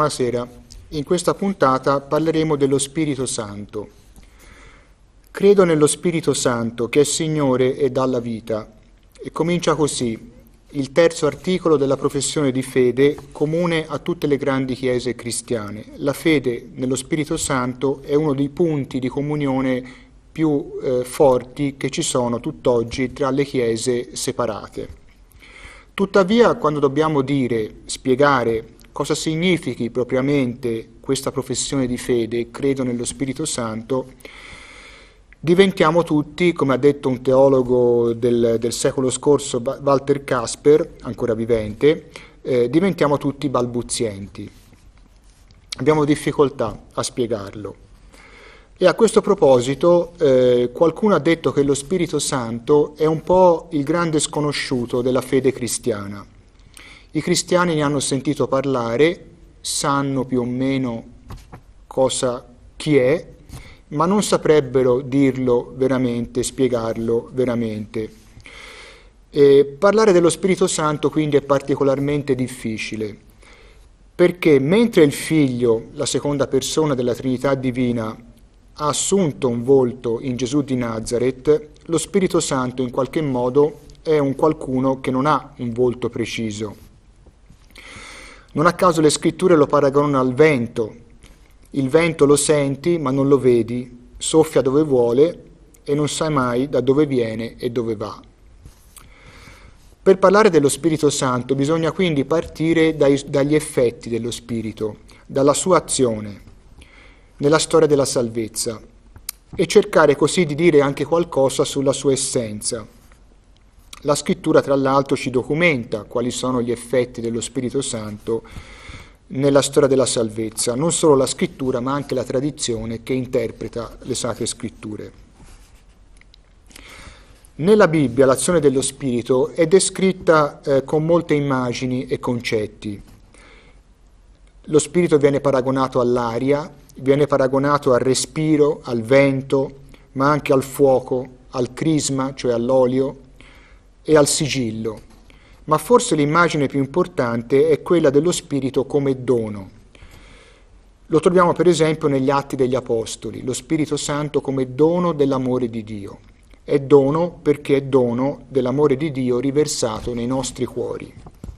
buonasera. In questa puntata parleremo dello Spirito Santo. Credo nello Spirito Santo, che è Signore e dà la vita. E comincia così il terzo articolo della professione di fede comune a tutte le grandi chiese cristiane. La fede nello Spirito Santo è uno dei punti di comunione più forti che ci sono tutt'oggi tra le chiese separate. Tuttavia, quando dobbiamo spiegare cosa significhi propriamente questa professione di fede, credo nello Spirito Santo, diventiamo tutti, come ha detto un teologo del secolo scorso, Walter Casper, ancora vivente, diventiamo tutti balbuzienti. Abbiamo difficoltà a spiegarlo. E a questo proposito qualcuno ha detto che lo Spirito Santo è un po' il grande sconosciuto della fede cristiana. I cristiani ne hanno sentito parlare, sanno più o meno chi è, ma non saprebbero dirlo veramente, spiegarlo veramente. Parlare dello Spirito Santo quindi è particolarmente difficile, perché mentre il Figlio, la seconda persona della Trinità Divina, ha assunto un volto in Gesù di Nazaret, lo Spirito Santo in qualche modo è un qualcuno che non ha un volto preciso. Non a caso le scritture lo paragonano al vento. Il vento lo senti ma non lo vedi, soffia dove vuole e non sai mai da dove viene e dove va. Per parlare dello Spirito Santo bisogna quindi partire dagli effetti dello Spirito, dalla sua azione nella storia della salvezza e cercare così di dire anche qualcosa sulla sua essenza. La scrittura, tra l'altro, ci documenta quali sono gli effetti dello Spirito Santo nella storia della salvezza, non solo la scrittura ma anche la tradizione che interpreta le sacre scritture. Nella Bibbia l'azione dello Spirito è descritta con molte immagini e concetti. Lo Spirito viene paragonato all'aria, viene paragonato al respiro, al vento, ma anche al fuoco, al crisma, cioè all'olio, e al sigillo. Ma forse l'immagine più importante è quella dello Spirito come dono. Lo troviamo per esempio negli Atti degli Apostoli, lo Spirito Santo come dono dell'amore di Dio. È dono perché è dono dell'amore di Dio riversato nei nostri cuori.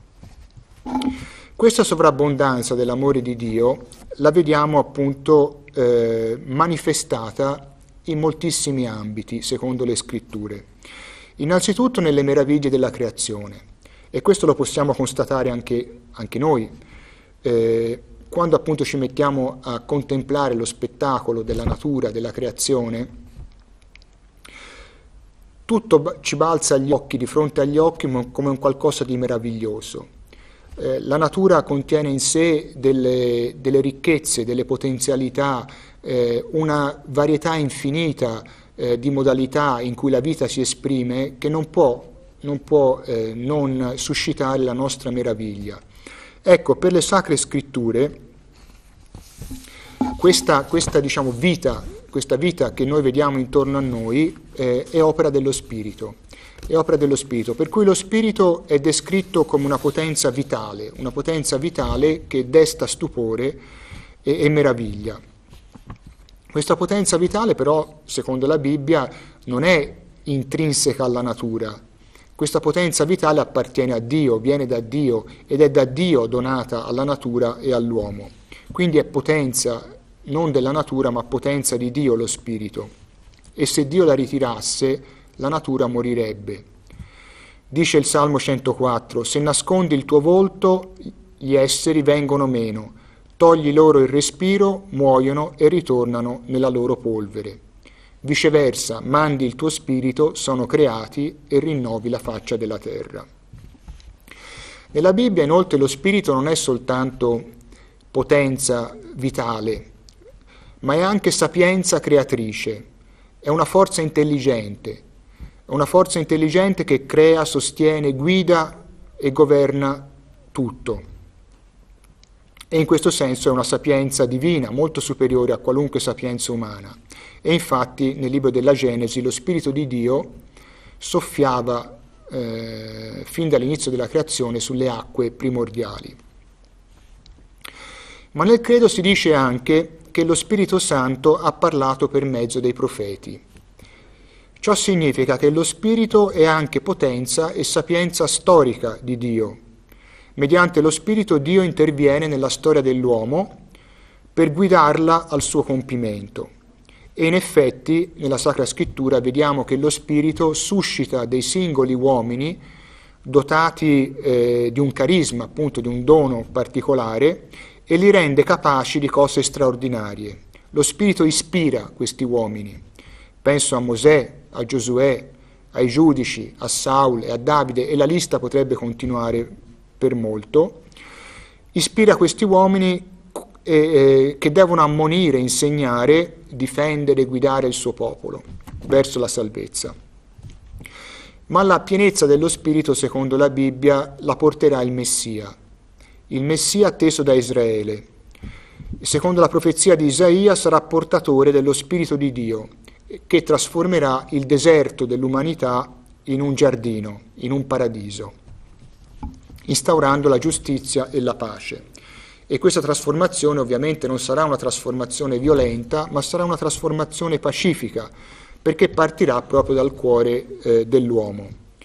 Questa sovrabbondanza dell'amore di Dio la vediamo appunto manifestata in moltissimi ambiti, secondo le scritture. Innanzitutto nelle meraviglie della creazione, e questo lo possiamo constatare anche noi, quando appunto ci mettiamo a contemplare lo spettacolo della natura, della creazione, tutto ci balza agli occhi, di fronte agli occhi come un qualcosa di meraviglioso. La natura contiene in sé delle ricchezze, delle potenzialità, una varietà infinita di modalità in cui la vita si esprime che non può non suscitare la nostra meraviglia. Ecco, per le sacre scritture questa vita che noi vediamo intorno a noi è opera dello Spirito. È opera dello Spirito, per cui lo Spirito è descritto come una potenza vitale che desta stupore e meraviglia. Questa potenza vitale però, secondo la Bibbia, non è intrinseca alla natura. Questa potenza vitale appartiene a Dio, viene da Dio ed è da Dio donata alla natura e all'uomo. Quindi è potenza non della natura ma potenza di Dio lo Spirito. E se Dio la ritirasse, la natura morirebbe. Dice il Salmo 104: se nascondi il tuo volto, gli esseri vengono meno. Togli loro il respiro, muoiono e ritornano nella loro polvere. Viceversa, mandi il tuo spirito, sono creati e rinnovi la faccia della terra. Nella Bibbia, inoltre, lo spirito non è soltanto potenza vitale, ma è anche sapienza creatrice, è una forza intelligente che crea, sostiene, guida e governa tutto. E in questo senso è una sapienza divina, molto superiore a qualunque sapienza umana. E infatti nel libro della Genesi lo Spirito di Dio soffiava fin dall'inizio della creazione sulle acque primordiali. Ma nel credo si dice anche che lo Spirito Santo ha parlato per mezzo dei profeti. Ciò significa che lo Spirito è anche potenza e sapienza storica di Dio. Mediante lo Spirito Dio interviene nella storia dell'uomo per guidarla al suo compimento. E in effetti nella Sacra Scrittura vediamo che lo Spirito suscita dei singoli uomini dotati di un carisma, appunto di un dono particolare, e li rende capaci di cose straordinarie. Lo Spirito ispira questi uomini. Penso a Mosè, a Giosuè, ai giudici, a Saul e a Davide, e la lista potrebbe continuare per molto. Ispira questi uomini che devono ammonire, insegnare, difendere e guidare il suo popolo verso la salvezza. Ma la pienezza dello Spirito, secondo la Bibbia, la porterà il Messia atteso da Israele. Secondo la profezia di Isaia sarà portatore dello Spirito di Dio, che trasformerà il deserto dell'umanità in un giardino, in un paradiso, instaurando la giustizia e la pace. E questa trasformazione ovviamente non sarà una trasformazione violenta, ma sarà una trasformazione pacifica, perché partirà proprio dal cuore dell'uomo.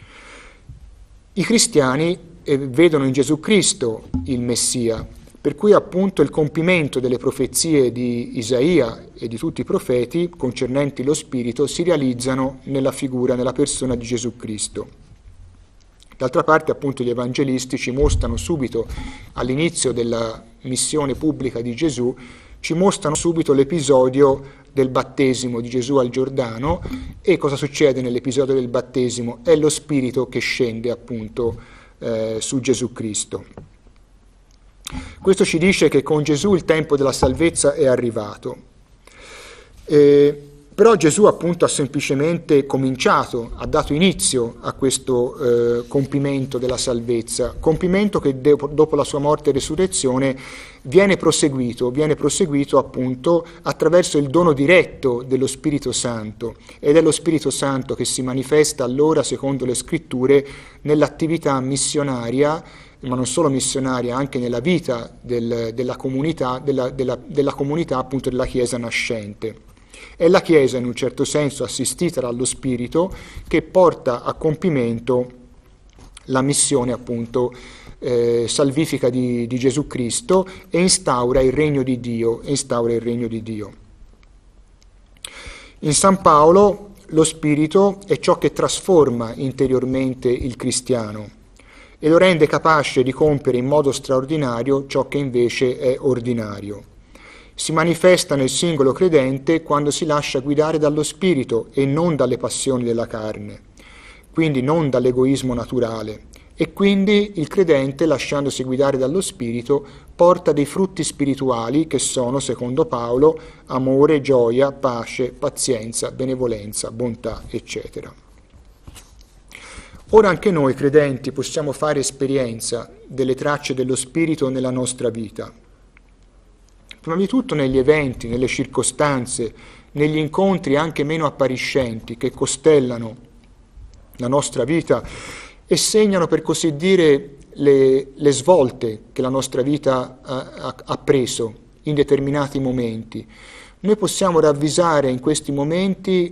I cristiani vedono in Gesù Cristo il Messia, per cui appunto il compimento delle profezie di Isaia e di tutti i profeti concernenti lo Spirito si realizzano nella figura, nella persona di Gesù Cristo. D'altra parte appunto gli evangelisti ci mostrano subito, all'inizio della missione pubblica di Gesù, ci mostrano subito l'episodio del battesimo di Gesù al Giordano. E cosa succede nell'episodio del battesimo? È lo Spirito che scende appunto su Gesù Cristo. Questo ci dice che con Gesù il tempo della salvezza è arrivato. Però Gesù appunto ha semplicemente cominciato, ha dato inizio a questo compimento della salvezza, compimento che dopo la sua morte e resurrezione viene proseguito appunto attraverso il dono diretto dello Spirito Santo, ed è lo Spirito Santo che si manifesta allora, secondo le Scritture, nell'attività missionaria, ma non solo missionaria, anche nella vita della comunità appunto della Chiesa nascente. È la Chiesa, in un certo senso, assistita dallo Spirito, che porta a compimento la missione appunto salvifica di Gesù Cristo e instaura il regno di Dio. In San Paolo lo Spirito è ciò che trasforma interiormente il cristiano e lo rende capace di compiere in modo straordinario ciò che invece è ordinario. Si manifesta nel singolo credente quando si lascia guidare dallo Spirito e non dalle passioni della carne, quindi non dall'egoismo naturale. E quindi il credente, lasciandosi guidare dallo Spirito, porta dei frutti spirituali che sono, secondo Paolo, amore, gioia, pace, pazienza, benevolenza, bontà, eccetera. Ora anche noi credenti possiamo fare esperienza delle tracce dello Spirito nella nostra vita. Prima di tutto negli eventi, nelle circostanze, negli incontri anche meno appariscenti che costellano la nostra vita e segnano, per così dire, le svolte che la nostra vita ha preso in determinati momenti. Noi possiamo ravvisare in questi momenti,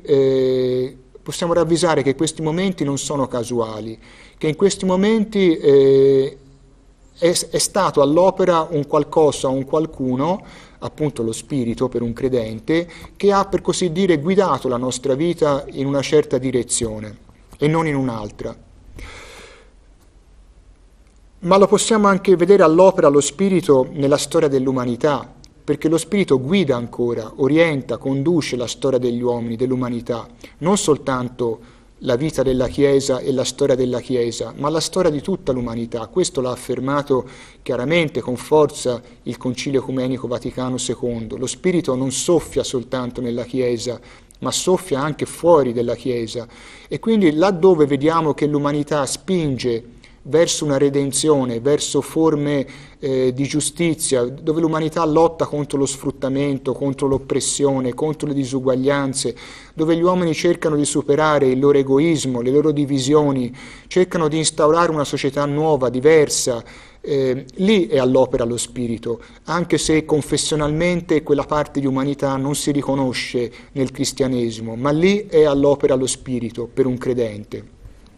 che questi momenti non sono casuali, che in questi momenti è stato all'opera un qualcosa, un qualcuno, appunto lo Spirito per un credente, che ha, per così dire, guidato la nostra vita in una certa direzione e non in un'altra. Ma lo possiamo anche vedere all'opera lo Spirito nella storia dell'umanità, perché lo Spirito guida ancora, orienta, conduce la storia degli uomini, dell'umanità, non soltanto la vita della Chiesa e la storia della Chiesa, ma la storia di tutta l'umanità. Questo l'ha affermato chiaramente con forza il Concilio Ecumenico Vaticano II. Lo Spirito non soffia soltanto nella Chiesa, ma soffia anche fuori della Chiesa. E quindi laddove vediamo che l'umanità spinge verso una redenzione, verso forme di giustizia, dove l'umanità lotta contro lo sfruttamento, contro l'oppressione, contro le disuguaglianze, dove gli uomini cercano di superare il loro egoismo, le loro divisioni, cercano di instaurare una società nuova, diversa, lì è all'opera lo Spirito, anche se confessionalmente quella parte di umanità non si riconosce nel cristianesimo, ma lì è all'opera lo Spirito per un credente.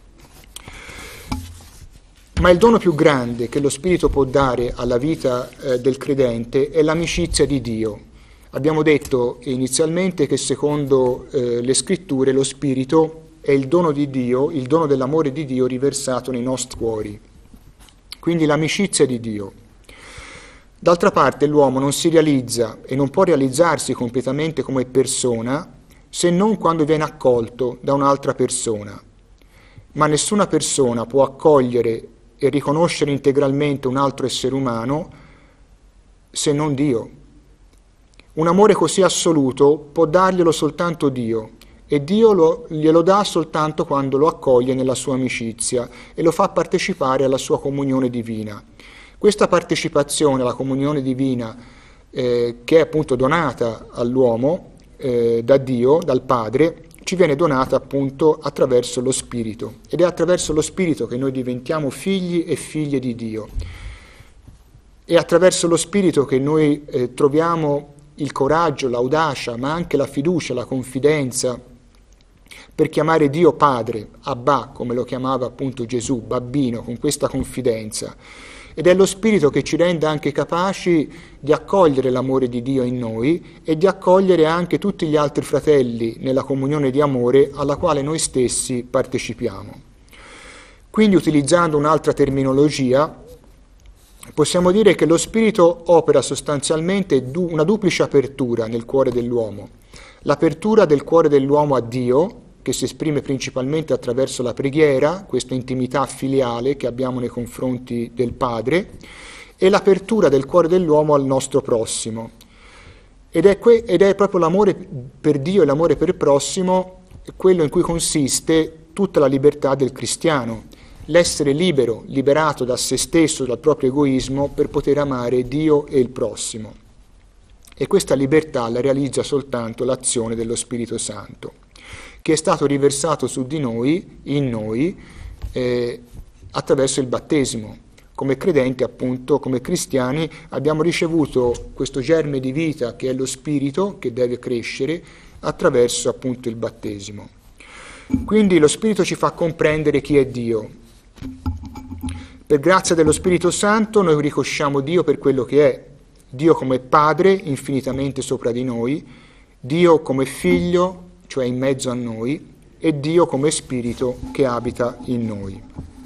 Ma il dono più grande che lo Spirito può dare alla vita del credente è l'amicizia di Dio. Abbiamo detto inizialmente che secondo le Scritture lo Spirito è il dono di Dio, il dono dell'amore di Dio riversato nei nostri cuori. Quindi l'amicizia di Dio. D'altra parte l'uomo non si realizza e non può realizzarsi completamente come persona se non quando viene accolto da un'altra persona. Ma nessuna persona può accogliere e riconoscere integralmente un altro essere umano se non Dio. Un amore così assoluto può darglielo soltanto Dio, e Dio glielo dà soltanto quando lo accoglie nella sua amicizia e lo fa partecipare alla sua comunione divina. Questa partecipazione alla comunione divina, che è appunto donata all'uomo da Dio, dal Padre, ci viene donata appunto attraverso lo Spirito, ed è attraverso lo Spirito che noi diventiamo figli e figlie di Dio. È attraverso lo Spirito che noi troviamo il coraggio, l'audacia, ma anche la fiducia, la confidenza per chiamare Dio Padre, Abba, come lo chiamava appunto Gesù, babbino, con questa confidenza. Ed è lo Spirito che ci rende anche capaci di accogliere l'amore di Dio in noi e di accogliere anche tutti gli altri fratelli nella comunione di amore alla quale noi stessi partecipiamo. Quindi, utilizzando un'altra terminologia, possiamo dire che lo Spirito opera sostanzialmente una duplice apertura nel cuore dell'uomo. L'apertura del cuore dell'uomo a Dio, che si esprime principalmente attraverso la preghiera, questa intimità filiale che abbiamo nei confronti del Padre, e l'apertura del cuore dell'uomo al nostro prossimo. Ed è proprio l'amore per Dio e l'amore per il prossimo quello in cui consiste tutta la libertà del cristiano, l'essere libero, liberato da se stesso, dal proprio egoismo, per poter amare Dio e il prossimo. E questa libertà la realizza soltanto l'azione dello Spirito Santo, che è stato riversato su di noi, in noi, attraverso il battesimo. Come credenti, appunto, come cristiani, abbiamo ricevuto questo germe di vita che è lo Spirito, che deve crescere, attraverso appunto il battesimo. Quindi lo Spirito ci fa comprendere chi è Dio. Per grazia dello Spirito Santo noi riconosciamo Dio per quello che è, Dio come Padre infinitamente sopra di noi, Dio come Figlio, cioè in mezzo a noi, e Dio come Spirito che abita in noi.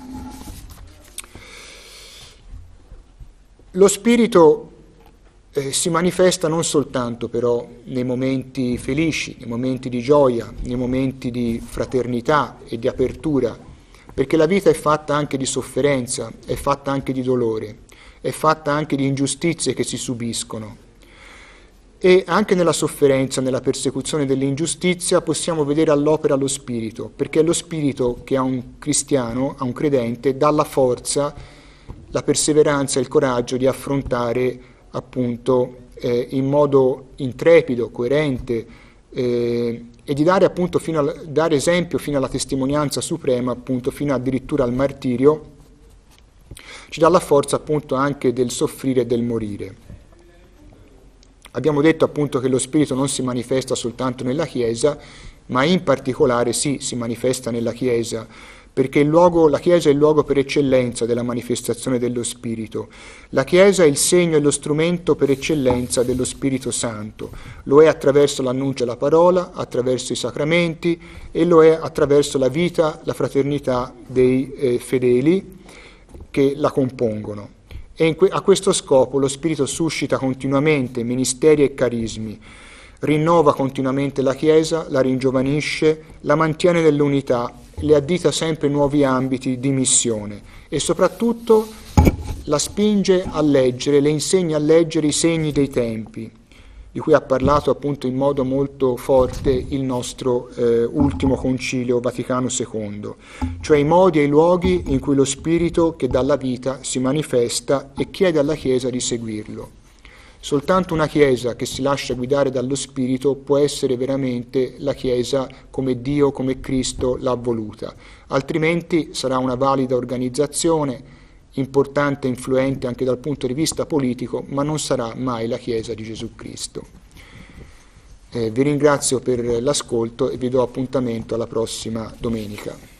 Lo Spirito si manifesta non soltanto però nei momenti felici, nei momenti di gioia, nei momenti di fraternità e di apertura, perché la vita è fatta anche di sofferenza, è fatta anche di dolore, è fatta anche di ingiustizie che si subiscono. E anche nella sofferenza, nella persecuzione dell'ingiustizia possiamo vedere all'opera lo Spirito, perché è lo Spirito che a un cristiano, a un credente, dà la forza, la perseveranza e il coraggio di affrontare appunto in modo intrepido, coerente e di dare appunto dare esempio fino alla testimonianza suprema, appunto fino addirittura al martirio. Ci dà la forza appunto anche del soffrire e del morire. Abbiamo detto appunto che lo Spirito non si manifesta soltanto nella Chiesa, ma in particolare sì, si manifesta nella Chiesa, perché la Chiesa è il luogo per eccellenza della manifestazione dello Spirito. La Chiesa è il segno e lo strumento per eccellenza dello Spirito Santo. Lo è attraverso l'annuncio della parola, attraverso i sacramenti e lo è attraverso la vita, la fraternità dei fedeli che la compongono. E a questo scopo lo Spirito suscita continuamente ministeri e carismi, rinnova continuamente la Chiesa, la ringiovanisce, la mantiene nell'unità, le addita sempre nuovi ambiti di missione e soprattutto la spinge a leggere, le insegna a leggere i segni dei tempi, di cui ha parlato appunto in modo molto forte il nostro ultimo concilio Vaticano II, cioè i modi e i luoghi in cui lo Spirito che dà la vita si manifesta e chiede alla Chiesa di seguirlo. Soltanto una Chiesa che si lascia guidare dallo Spirito può essere veramente la Chiesa come Dio, come Cristo l'ha voluta, altrimenti sarà una valida organizzazione importante e influente anche dal punto di vista politico, ma non sarà mai la Chiesa di Gesù Cristo. Vi ringrazio per l'ascolto e vi do appuntamento alla prossima domenica.